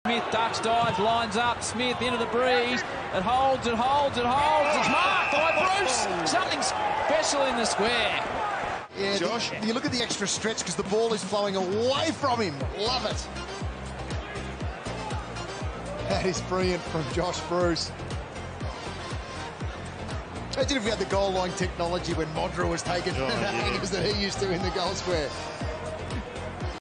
Smith ducks, dives, lines up. Smith into the breeze. It holds, it holds, it holds. It's marked by Bruce. Something special in the square. Yeah, Josh, you look at the extra stretch because the ball is flowing away from him. Love it. That is brilliant from Josh Bruce. Imagine if we had the goal line technology when Modra was taking the hangers that he used to in the goal square.